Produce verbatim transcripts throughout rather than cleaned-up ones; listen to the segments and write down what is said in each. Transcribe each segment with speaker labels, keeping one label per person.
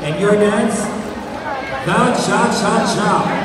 Speaker 1: And your dance? The cha-cha-cha.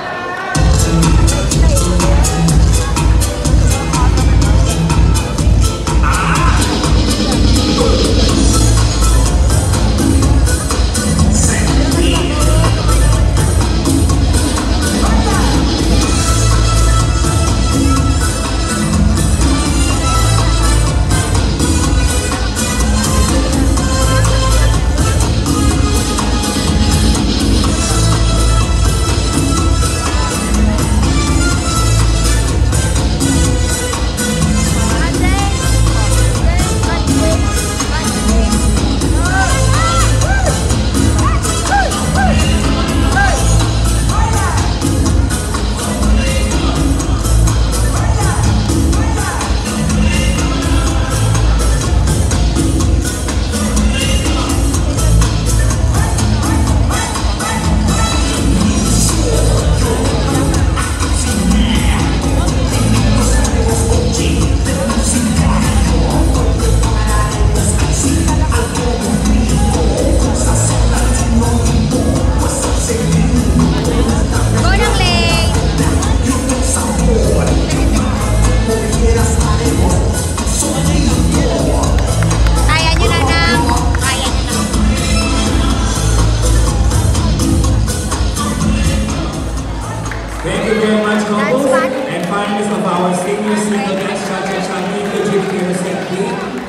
Speaker 1: Thank you very much, couples. And finalists of our senior single dance cha-cha-cha,